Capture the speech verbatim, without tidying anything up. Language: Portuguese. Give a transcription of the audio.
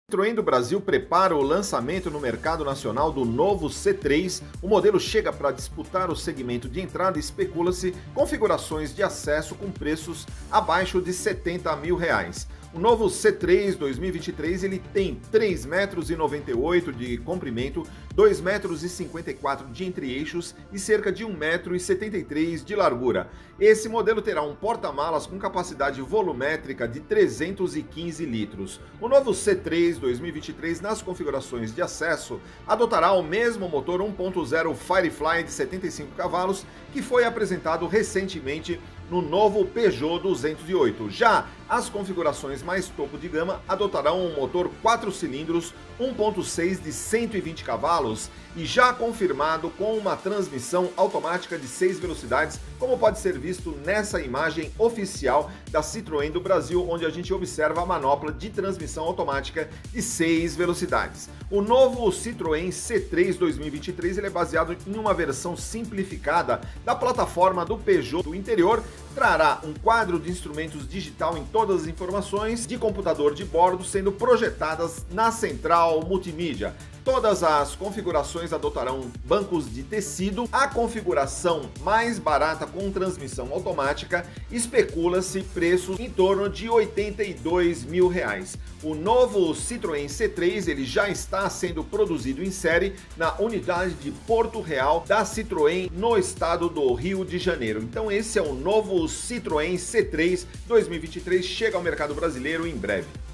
Citroën do Brasil prepara o lançamento no mercado nacional do novo C três. O modelo chega para disputar o segmento de entrada e especula-se configurações de acesso com preços abaixo de setenta mil reais. O novo C três dois mil e vinte e três ele tem três metros e noventa e oito de comprimento, dois metros e cinquenta e quatro de entre-eixos e cerca de um metro e setenta e três de largura. Esse modelo terá um porta-malas com capacidade volumétrica de trezentos e quinze litros. O novo C três dois mil e vinte e três, nas configurações de acesso, adotará o mesmo motor um ponto zero Firefly de setenta e cinco cavalos que foi apresentado recentemente no novo Peugeot duzentos e oito. Já as configurações mais topo de gama adotarão um motor quatro cilindros um ponto seis de cento e vinte cavalos e já confirmado com uma transmissão automática de seis velocidades, como pode ser visto nessa imagem oficial da Citroën do Brasil, onde a gente observa a manopla de transmissão automática de seis velocidades. O novo Citroën C três dois mil e vinte e três ele é baseado em uma versão simplificada da plataforma do Peugeot. O interior trará um quadro de instrumentos digital em todas as informações de computador de bordo sendo projetadas na central multimídia. Todas as configurações adotarão bancos de tecido. A configuração mais barata com transmissão automática especula-se preços em torno de oitenta e dois mil reais. O novo Citroën C três ele já está sendo produzido em série na unidade de Porto Real da Citroën no estado do Rio de Janeiro. Então esse é o novo Citroën C três dois mil e vinte e três, chega ao mercado brasileiro em breve.